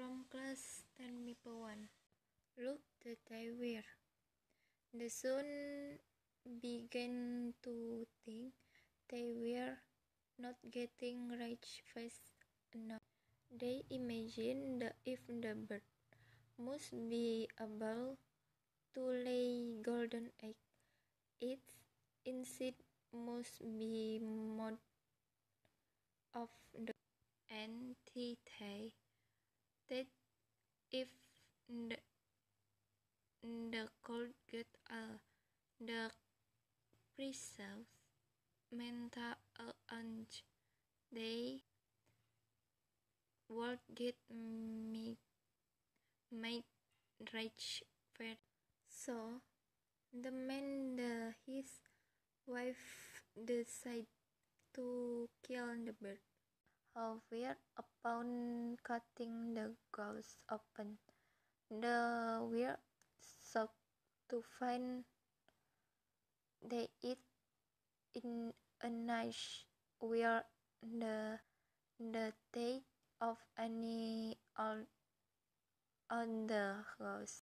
From class 10 Look that they were. They soon began to think they were not getting rich fast enough. They imagined that if the bird must be able to lay golden eggs, its insect must be made of the entity that if the cold get the preserves mental ange, they would get made rich fast. So the man and his wife decided to kill the bird. However, upon cutting the goose open, they were shocked to find they eat in a niche where the teeth of any on the goose.